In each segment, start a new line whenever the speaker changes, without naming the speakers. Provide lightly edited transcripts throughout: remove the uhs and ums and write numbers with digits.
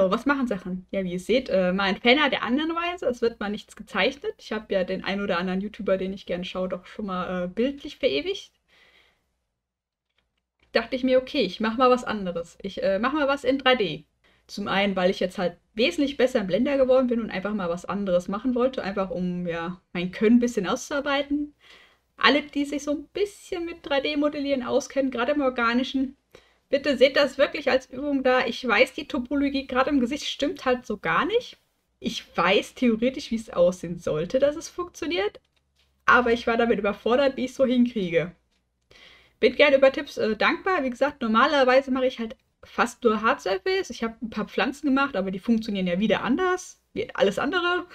Hallo, was machen Sachen? Ja, wie ihr seht, mal ein Fehler der anderen Weise. Es wird mal nichts gezeichnet. Ich habe ja den ein oder anderen YouTuber, den ich gerne schaue, doch schon mal bildlich verewigt. Dachte ich mir, okay, ich mache mal was anderes. Ich mache mal was in 3D. Zum einen, weil ich jetzt halt wesentlich besser im Blender geworden bin und einfach mal was anderes machen wollte, einfach um ja mein Können ein bisschen auszuarbeiten. Alle, die sich so ein bisschen mit 3D-Modellieren auskennen, gerade im Organischen, bitte seht das wirklich als Übung da. Ich weiß, die Topologie gerade im Gesicht stimmt halt so gar nicht. Ich weiß theoretisch, wie es aussehen sollte, dass es funktioniert, aber ich war damit überfordert, wie ich es so hinkriege. Bin gerne über Tipps dankbar. Wie gesagt, normalerweise mache ich halt fast nur Hard Surface. Ich habe ein paar Pflanzen gemacht, aber die funktionieren ja wieder anders, wie alles andere.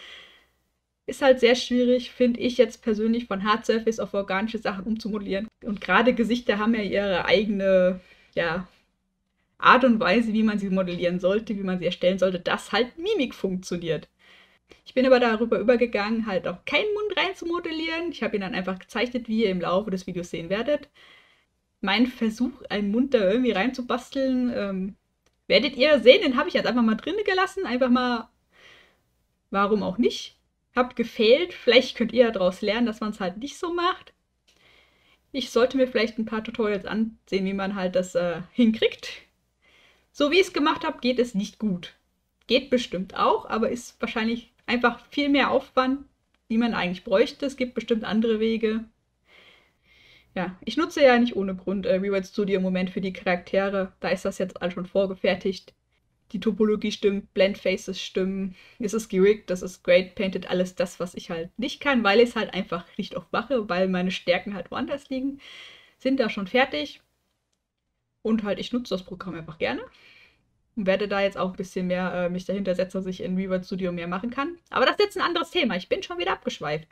Ist halt sehr schwierig, finde ich jetzt persönlich, von Hard Surface auf organische Sachen umzumodellieren. Und gerade Gesichter haben ja ihre eigene, ja, Art und Weise, wie man sie modellieren sollte, wie man sie erstellen sollte, dass halt Mimik funktioniert. Ich bin aber darüber übergegangen, halt auch keinen Mund rein zu modellieren. Ich habe ihn dann einfach gezeichnet, wie ihr im Laufe des Videos sehen werdet. Mein Versuch, einen Mund da irgendwie reinzubasteln, werdet ihr sehen, den habe ich jetzt einfach mal drin gelassen. Einfach mal, warum auch nicht. Habt gefehlt. Vielleicht könnt ihr daraus lernen, dass man es halt nicht so macht. Ich sollte mir vielleicht ein paar Tutorials ansehen, wie man halt das hinkriegt. So wie ich es gemacht habe, geht es nicht gut. Geht bestimmt auch, aber ist wahrscheinlich einfach viel mehr Aufwand, wie man eigentlich bräuchte. Es gibt bestimmt andere Wege. Ja, ich nutze ja nicht ohne Grund Rewrite Studio im Moment für die Charaktere. Da ist das jetzt alles schon vorgefertigt. Die Topologie stimmt, Blendfaces stimmen, es ist geriggt, das ist great painted, alles das, was ich halt nicht kann, weil ich es halt einfach nicht oft mache, weil meine Stärken halt woanders liegen, sind da schon fertig. Und halt, ich nutze das Programm einfach gerne. Und werde da jetzt auch ein bisschen mehr mich dahinter setzen, dass ich in Rewrite Studio mehr machen kann. Aber das ist jetzt ein anderes Thema. Ich bin schon wieder abgeschweift.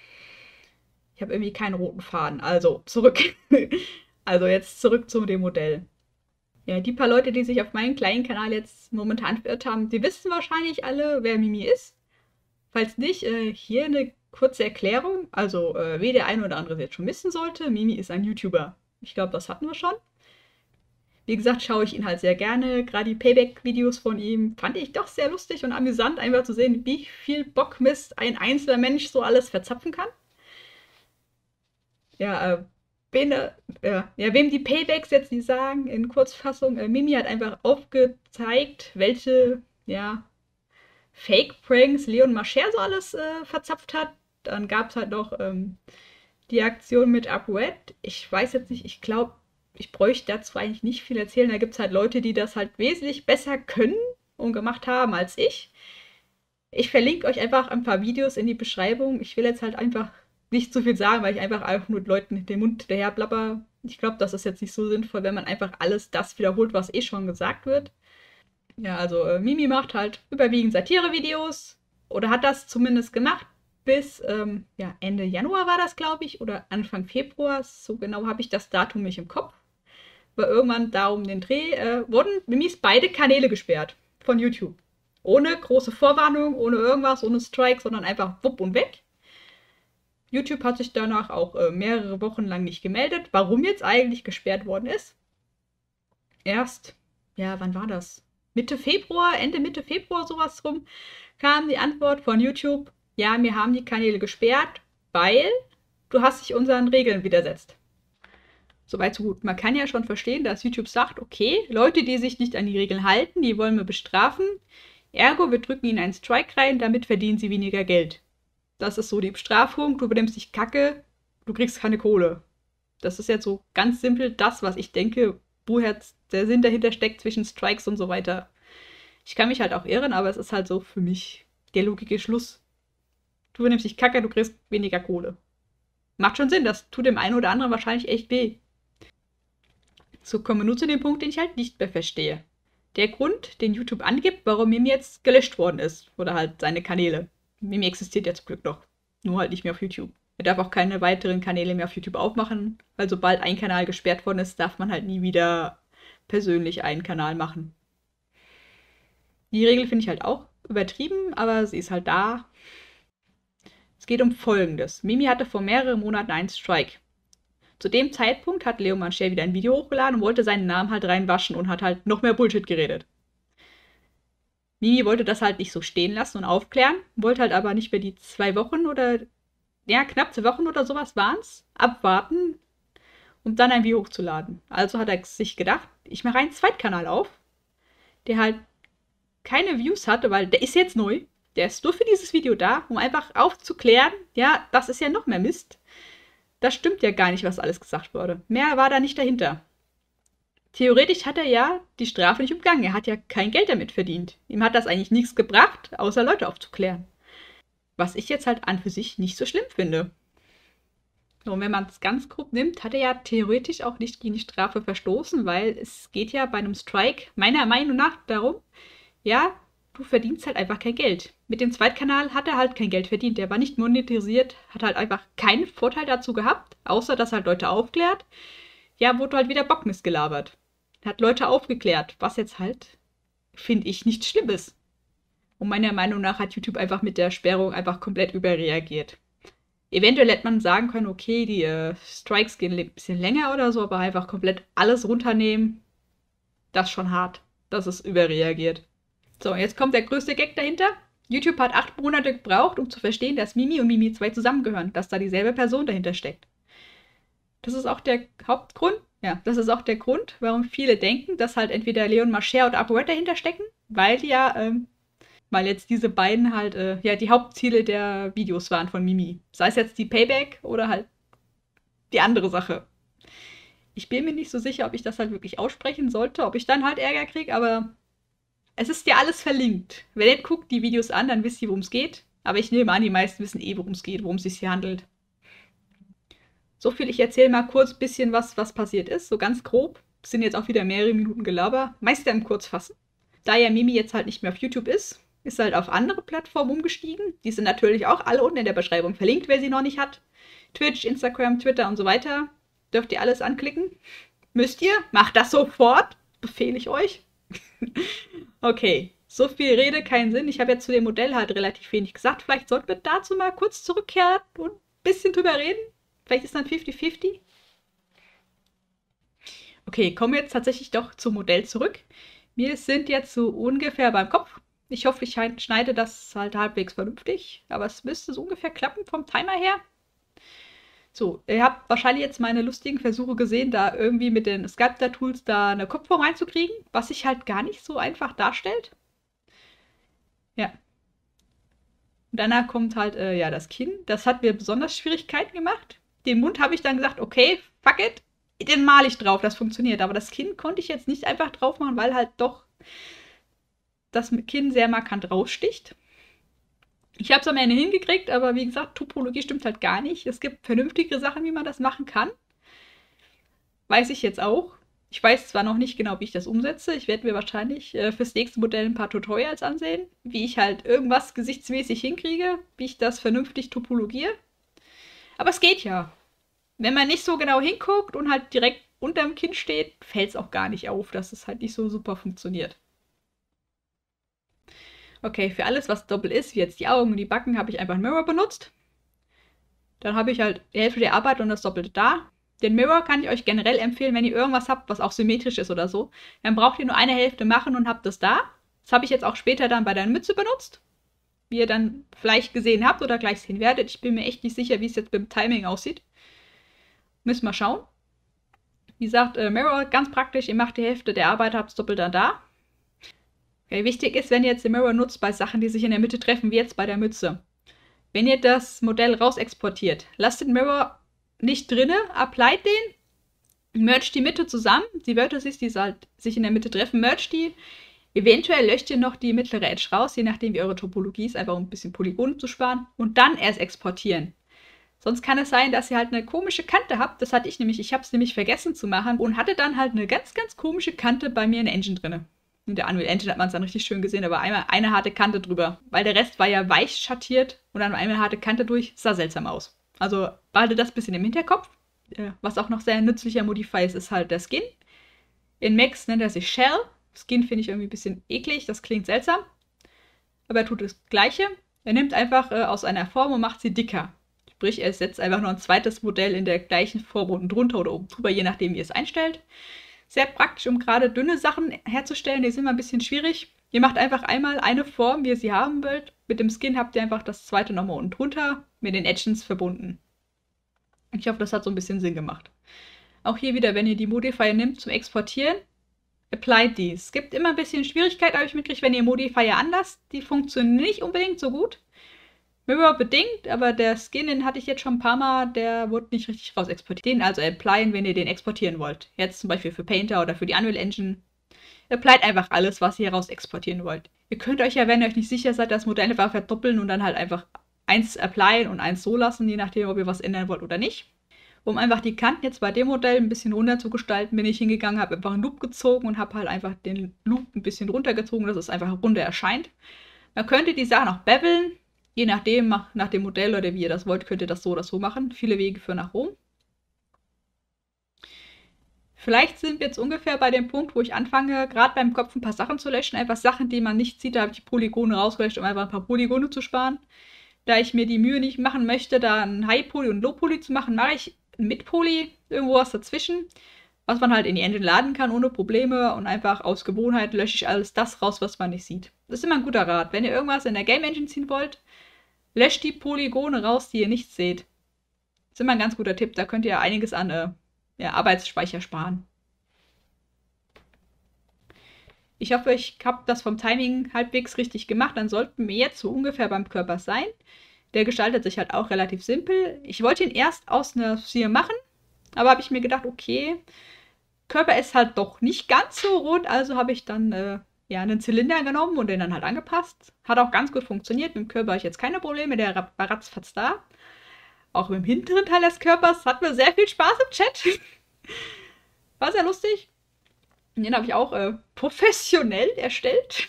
Ich habe irgendwie keinen roten Faden. Also zurück. Also jetzt zurück zu dem Modell. Ja, die paar Leute, die sich auf meinen kleinen Kanal jetzt momentan verirrt haben, die wissen wahrscheinlich alle, wer Mimi ist. Falls nicht, hier eine kurze Erklärung. Also, wie der eine oder andere jetzt schon wissen sollte, Mimi ist ein YouTuber. Ich glaube, das hatten wir schon. Wie gesagt, schaue ich ihn halt sehr gerne. Gerade die Payback-Videos von ihm fand ich doch sehr lustig und amüsant, einfach zu sehen, wie viel Bockmist ein einzelner Mensch so alles verzapfen kann. Ja, wem die Paybacks jetzt nicht sagen, in Kurzfassung, Mimi hat einfach aufgezeigt, welche, ja, Fake-Pranks Leon Mascher so alles verzapft hat. Dann gab es halt noch die Aktion mit UpRed. Ich weiß jetzt nicht, ich glaube, ich bräuchte dazu eigentlich nicht viel erzählen. Da gibt es halt Leute, die das halt wesentlich besser können und gemacht haben als ich. Ich verlinke euch einfach ein paar Videos in die Beschreibung. Ich will jetzt halt einfach nicht zu viel sagen, weil ich einfach nur Leuten den Mund hinterher blabber. Ich glaube, das ist jetzt nicht so sinnvoll, wenn man einfach alles das wiederholt, was eh schon gesagt wird. Ja, also Mimi macht halt überwiegend Satire-Videos oder hat das zumindest gemacht bis ja, Ende Januar war das, glaube ich, oder Anfang Februar. So genau habe ich das Datum nicht im Kopf. Aber irgendwann da um den Dreh wurden Mimis beide Kanäle gesperrt von YouTube. Ohne große Vorwarnung, ohne irgendwas, ohne Strike, sondern einfach wupp und weg. YouTube hat sich danach auch mehrere Wochen lang nicht gemeldet, warum jetzt eigentlich gesperrt worden ist. Erst, ja, wann war das? Mitte Februar, Ende Mitte Februar, sowas rum, kam die Antwort von YouTube, ja, wir haben die Kanäle gesperrt, weil du hast dich unseren Regeln widersetzt. Soweit so gut. Man kann ja schon verstehen, dass YouTube sagt, okay, Leute, die sich nicht an die Regeln halten, die wollen wir bestrafen. Ergo, wir drücken ihnen einen Strike rein, damit verdienen sie weniger Geld. Das ist so die Bestrafung, du benimmst dich kacke, du kriegst keine Kohle. Das ist jetzt so ganz simpel das, was ich denke, woher der Sinn dahinter steckt zwischen Strikes und so weiter. Ich kann mich halt auch irren, aber es ist halt so für mich der logische Schluss. Du benimmst dich kacke, du kriegst weniger Kohle. Macht schon Sinn, das tut dem einen oder anderen wahrscheinlich echt weh. So kommen wir nun zu dem Punkt, den ich halt nicht mehr verstehe. Der Grund, den YouTube angibt, warum Mimi jetzt gelöscht worden ist. Oder halt seine Kanäle. Mimi existiert ja zum Glück noch. Nur halt nicht mehr auf YouTube. Er darf auch keine weiteren Kanäle mehr auf YouTube aufmachen, weil sobald ein Kanal gesperrt worden ist, darf man halt nie wieder persönlich einen Kanal machen. Die Regel finde ich halt auch übertrieben, aber sie ist halt da. Es geht um Folgendes. Mimi hatte vor mehreren Monaten einen Strike. Zu dem Zeitpunkt hat Leo Mancher wieder ein Video hochgeladen und wollte seinen Namen halt reinwaschen und hat halt noch mehr Bullshit geredet. Mimi wollte das halt nicht so stehen lassen und aufklären, wollte halt aber nicht mehr die 2 Wochen oder, ja, knapp 2 Wochen oder sowas waren es, abwarten, um dann ein Video hochzuladen. Also hat er sich gedacht, ich mache einen Zweitkanal auf, der halt keine Views hatte, weil der ist jetzt neu. Der ist nur für dieses Video da, um einfach aufzuklären, ja, das ist ja noch mehr Mist. Das stimmt ja gar nicht, was alles gesagt wurde. Mehr war da nicht dahinter. Theoretisch hat er ja die Strafe nicht umgangen. Er hat ja kein Geld damit verdient. Ihm hat das eigentlich nichts gebracht, außer Leute aufzuklären. Was ich jetzt halt an für sich nicht so schlimm finde. Und wenn man es ganz grob nimmt, hat er ja theoretisch auch nicht gegen die Strafe verstoßen, weil es geht ja bei einem Strike meiner Meinung nach darum, ja, du verdienst halt einfach kein Geld. Mit dem Zweitkanal hat er halt kein Geld verdient. Der war nicht monetarisiert, hat halt einfach keinen Vorteil dazu gehabt, außer dass er halt Leute aufklärt. Ja, wurde halt wieder Bockmist gelabert. Hat Leute aufgeklärt, was jetzt halt, finde ich, nichts Schlimmes. Und meiner Meinung nach hat YouTube einfach mit der Sperrung einfach komplett überreagiert. Eventuell hätte man sagen können, okay, die Strikes gehen ein bisschen länger oder so, aber einfach komplett alles runternehmen, das ist schon hart. Das ist überreagiert. So, jetzt kommt der größte Gag dahinter. YouTube hat 8 Monate gebraucht, um zu verstehen, dass Mimi und Mimi 2 zusammengehören, dass da dieselbe Person dahinter steckt. Das ist auch der Hauptgrund. Ja, das ist auch der Grund, warum viele denken, dass halt entweder Leon Mascher oder ApoRed dahinter stecken, weil weil jetzt diese beiden halt ja die Hauptziele der Videos waren von Mimi. Sei es jetzt die Payback oder halt die andere Sache. Ich bin mir nicht so sicher, ob ich das halt wirklich aussprechen sollte, ob ich dann halt Ärger kriege, aber es ist ja alles verlinkt. Wenn ihr guckt die Videos an, dann wisst ihr, worum es geht. Aber ich nehme an, die meisten wissen eh, worum es geht, worum es sich hier handelt. So viel, ich erzähle mal kurz ein bisschen, was passiert ist. So ganz grob. Es sind jetzt auch wieder mehrere Minuten Gelaber. Meist im Kurzfassen. Da ja Mimi jetzt halt nicht mehr auf YouTube ist halt auf andere Plattformen umgestiegen. Die sind natürlich auch alle unten in der Beschreibung verlinkt, wer sie noch nicht hat. Twitch, Instagram, Twitter und so weiter. Dürft ihr alles anklicken. Müsst ihr? Macht das sofort. Befehle ich euch. Okay, so viel Rede, keinen Sinn. Ich habe jetzt zu dem Modell halt relativ wenig gesagt. Vielleicht sollten wir dazu mal kurz zurückkehren und ein bisschen drüber reden. Vielleicht ist dann 50-50. Okay, kommen wir jetzt tatsächlich doch zum Modell zurück. Wir sind jetzt so ungefähr beim Kopf. Ich hoffe, ich schneide das halt halbwegs vernünftig. Aber es müsste so ungefähr klappen vom Timer her. So, ihr habt wahrscheinlich jetzt meine lustigen Versuche gesehen, da irgendwie mit den Sculptor-Tools da eine Kopfform reinzukriegen, was sich halt gar nicht so einfach darstellt. Ja. Und danach kommt halt, ja, das Kinn. Das hat mir besonders Schwierigkeiten gemacht. Den Mund habe ich dann gesagt, okay, fuck it, den male ich drauf, das funktioniert. Aber das Kinn konnte ich jetzt nicht einfach drauf machen, weil halt doch das Kinn sehr markant raussticht. Ich habe es am Ende hingekriegt, aber wie gesagt, Topologie stimmt halt gar nicht. Es gibt vernünftige Sachen, wie man das machen kann. Weiß ich jetzt auch. Ich weiß zwar noch nicht genau, wie ich das umsetze. Ich werde mir wahrscheinlich fürs nächste Modell ein paar Tutorials ansehen, wie ich halt irgendwas gesichtsmäßig hinkriege, wie ich das vernünftig topologiere. Aber es geht ja. Wenn man nicht so genau hinguckt und halt direkt unterm Kinn steht, fällt es auch gar nicht auf, dass es halt nicht so super funktioniert. Okay, für alles, was doppelt ist, wie jetzt die Augen und die Backen, habe ich einfach einen Mirror benutzt. Dann habe ich halt die Hälfte der Arbeit und das Doppelte da. Den Mirror kann ich euch generell empfehlen, wenn ihr irgendwas habt, was auch symmetrisch ist oder so. Dann braucht ihr nur eine Hälfte machen und habt das da. Das habe ich jetzt auch später dann bei der Mütze benutzt. Wie ihr dann vielleicht gesehen habt oder gleich sehen werdet. Ich bin mir echt nicht sicher, wie es jetzt mit dem Timing aussieht. Müssen wir schauen. Wie gesagt, Mirror, ganz praktisch. Ihr macht die Hälfte der Arbeit, habt das Doppelte dann da. Okay, wichtig ist, wenn ihr jetzt den Mirror nutzt bei Sachen, die sich in der Mitte treffen, wie jetzt bei der Mütze. Wenn ihr das Modell raus exportiert, lasst den Mirror nicht drinne, applied den, mergt die Mitte zusammen, die Vertices, die halt sich in der Mitte treffen, mergt die. Eventuell löscht ihr noch die mittlere Edge raus, je nachdem wie eure Topologie ist, einfach um ein bisschen Polygone zu sparen und dann erst exportieren. Sonst kann es sein, dass ihr halt eine komische Kante habt. Das hatte ich nämlich. Ich habe es nämlich vergessen zu machen und hatte dann halt eine ganz, ganz komische Kante bei mir in der Engine drin. In der Unreal Engine hat man es dann richtig schön gesehen, aber einmal eine harte Kante drüber. Weil der Rest war ja weich schattiert und dann eine harte Kante durch. Sah seltsam aus. Also behalte das ein bisschen im Hinterkopf. Was auch noch sehr nützlicher Modify ist halt der Skin. In Max nennt er sich Shell. Skin finde ich irgendwie ein bisschen eklig. Das klingt seltsam. Aber er tut das Gleiche. Er nimmt einfach aus einer Form und macht sie dicker. Sprich, er setzt einfach noch ein zweites Modell in der gleichen Form unten drunter oder oben drüber, je nachdem, wie ihr es einstellt. Sehr praktisch, um gerade dünne Sachen herzustellen. Die sind immer ein bisschen schwierig. Ihr macht einfach einmal eine Form, wie ihr sie haben wollt. Mit dem Skin habt ihr einfach das zweite nochmal unten drunter mit den Actions verbunden. Ich hoffe, das hat so ein bisschen Sinn gemacht. Auch hier wieder, wenn ihr die Modifier nimmt zum Exportieren, applied die. Es gibt immer ein bisschen Schwierigkeit, habe ich mitgekriegt, wenn ihr Modifier anlasst. Die funktionieren nicht unbedingt so gut. Mirror bedingt, aber der Skin, den hatte ich jetzt schon ein paar Mal, der wurde nicht richtig raus exportiert. Den also applyen, wenn ihr den exportieren wollt. Jetzt zum Beispiel für Painter oder für die Unreal Engine. Applied einfach alles, was ihr raus exportieren wollt. Ihr könnt euch ja, wenn ihr euch nicht sicher seid, das Modell einfach verdoppeln und dann halt einfach eins applyen und eins so lassen, je nachdem, ob ihr was ändern wollt oder nicht. Um einfach die Kanten jetzt bei dem Modell ein bisschen runter zu gestalten, bin ich hingegangen, habe einfach einen Loop gezogen und habe halt einfach den Loop ein bisschen runtergezogen, dass es einfach runter erscheint. Man könnte die Sachen auch beveln, je nachdem, nach dem Modell oder wie ihr das wollt, könnt ihr das so oder so machen. Viele Wege führen nach Rom. Vielleicht sind wir jetzt ungefähr bei dem Punkt, wo ich anfange, gerade beim Kopf ein paar Sachen zu löschen. Einfach Sachen, die man nicht sieht. Da habe ich die Polygone rausgelöscht, um einfach ein paar Polygone zu sparen. Da ich mir die Mühe nicht machen möchte, da ein High-Poly und Low-Poly zu machen, mache ich ein Mid-Poly, irgendwo was dazwischen. Was man halt in die Engine laden kann, ohne Probleme. Und einfach aus Gewohnheit lösche ich alles das raus, was man nicht sieht. Das ist immer ein guter Rat. Wenn ihr irgendwas in der Game Engine ziehen wollt, löscht die Polygone raus, die ihr nicht seht. Das ist immer ein ganz guter Tipp. Da könnt ihr einiges an Arbeitsspeicher sparen. Ich hoffe, ich habe das vom Timing halbwegs richtig gemacht. Dann sollten wir jetzt so ungefähr beim Körper sein. Der gestaltet sich halt auch relativ simpel. Ich wollte ihn erst aus einer Sphere machen, aber habe ich mir gedacht, okay, Körper ist halt doch nicht ganz so rund, also habe ich dann einen Zylinder genommen und den dann halt angepasst. Hat auch ganz gut funktioniert. Mit dem Körper habe ich jetzt keine Probleme, der war ratzfatz da. Auch mit dem hinteren Teil des Körpers hatten wir sehr viel Spaß im Chat. War sehr lustig. Den habe ich auch professionell erstellt.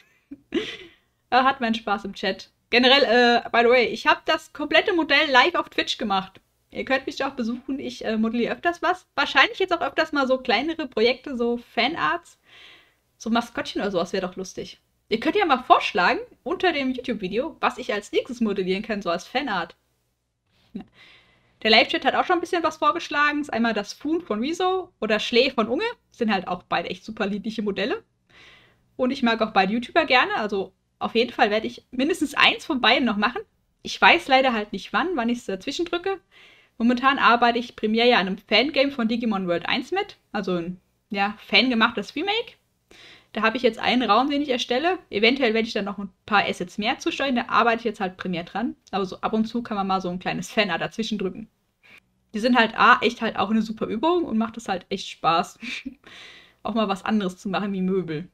Hat meinen Spaß im Chat. Generell, by the way, ich habe das komplette Modell live auf Twitch gemacht. Ihr könnt mich auch besuchen, ich modelliere öfters was. Wahrscheinlich jetzt auch öfters mal so kleinere Projekte, so Fanarts. So Maskottchen oder sowas wäre doch lustig. Ihr könnt ja mal vorschlagen, unter dem YouTube-Video, was ich als nächstes modellieren kann, so als Fanart. Ja. Der Live-Chat hat auch schon ein bisschen was vorgeschlagen. Das ist einmal das Foon von Rezo oder Schlee von Unge. Das sind halt auch beide echt super niedliche Modelle. Und ich mag auch beide YouTuber gerne. Also auf jeden Fall werde ich mindestens eins von beiden noch machen. Ich weiß leider halt nicht wann ich es dazwischen drücke. Momentan arbeite ich primär ja an einem Fangame von Digimon World 1 mit. Also ein fangemachtes Remake. Da habe ich jetzt einen Raum, den ich erstelle. Eventuell werde ich dann noch ein paar Assets mehr zusteuern. Da arbeite ich jetzt halt primär dran. Aber so ab und zu kann man mal so ein kleines Fanart dazwischen drücken. Die sind halt echt halt auch eine super Übung und macht es halt echt Spaß. Auch mal was anderes zu machen wie Möbel.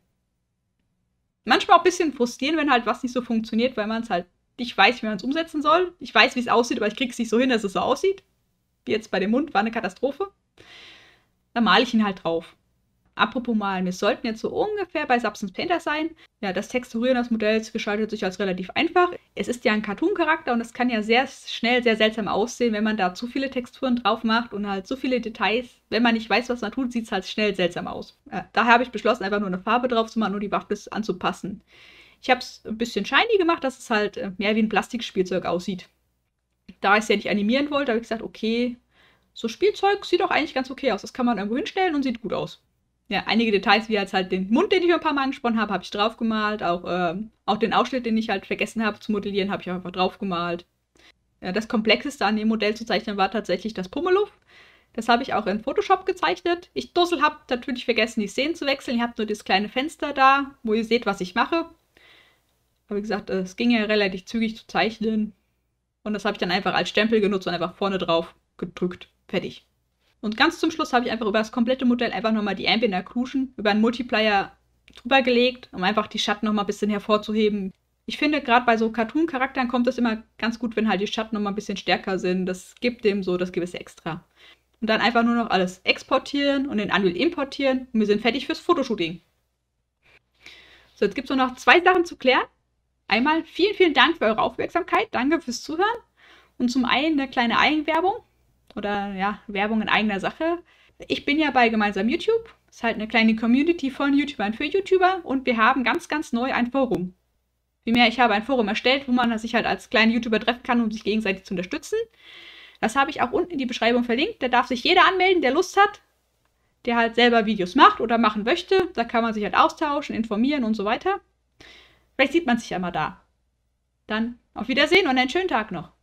Manchmal auch ein bisschen frustrierend, wenn halt was nicht so funktioniert, weil man es halt nicht weiß, wie man es umsetzen soll. Ich weiß, wie es aussieht, aber ich kriege es nicht so hin, dass es so aussieht. Wie jetzt bei dem Mund, war eine Katastrophe. Dann male ich ihn halt drauf. Apropos malen, wir sollten jetzt so ungefähr bei Substance Painter sein. Ja, das Texturieren des Modells gestaltet sich als relativ einfach. Es ist ja ein Cartoon-Charakter und es kann ja sehr schnell sehr seltsam aussehen, wenn man da zu viele Texturen drauf macht und halt so viele Details. Wenn man nicht weiß, was man tut, sieht es halt schnell seltsam aus. Daher habe ich beschlossen, einfach nur eine Farbe drauf zu machen und die Waffe anzupassen. Ich habe es ein bisschen shiny gemacht, dass es halt mehr wie ein Plastikspielzeug aussieht. Da ich es ja nicht animieren wollte, habe ich gesagt, okay, so Spielzeug sieht auch eigentlich ganz okay aus. Das kann man irgendwo hinstellen und sieht gut aus. Ja, einige Details, wie jetzt halt den Mund, den ich ein paar Mal angesprochen habe, habe ich drauf gemalt. Auch den Ausschnitt, den ich halt vergessen habe zu modellieren, habe ich auch einfach drauf gemalt. Ja, das Komplexeste an dem Modell zu zeichnen war tatsächlich das Pummeluff. Das habe ich auch in Photoshop gezeichnet. Ich Dussel habe natürlich vergessen, die Szenen zu wechseln. Ihr habt nur das kleine Fenster da, wo ihr seht, was ich mache. Aber wie gesagt, es ging ja relativ zügig zu zeichnen. Und das habe ich dann einfach als Stempel genutzt und einfach vorne drauf gedrückt. Fertig. Und ganz zum Schluss habe ich einfach über das komplette Modell einfach nochmal die Ambient Occlusion über einen Multiplier drüber gelegt, um einfach die Schatten nochmal ein bisschen hervorzuheben. Ich finde, gerade bei so Cartoon-Charakteren kommt es immer ganz gut, wenn halt die Schatten nochmal ein bisschen stärker sind. Das gibt dem so das gewisse Extra. Und dann einfach nur noch alles exportieren und in Unreal importieren und wir sind fertig fürs Fotoshooting. So, jetzt gibt es nur noch 2 Sachen zu klären. Einmal vielen, vielen Dank für eure Aufmerksamkeit. Danke fürs Zuhören. Und zum einen eine kleine Eigenwerbung. Oder ja, Werbung in eigener Sache. Ich bin ja bei Gemeinsam YouTube. Das ist halt eine kleine Community von YouTubern für YouTuber. Und wir haben ganz, ganz neu ein Forum. Vielmehr, ich habe ein Forum erstellt, wo man sich halt als kleiner YouTuber treffen kann, um sich gegenseitig zu unterstützen. Das habe ich auch unten in die Beschreibung verlinkt. Da darf sich jeder anmelden, der Lust hat. Der halt selber Videos macht oder machen möchte. Da kann man sich halt austauschen, informieren und so weiter. Vielleicht sieht man sich ja mal da. Dann auf Wiedersehen und einen schönen Tag noch.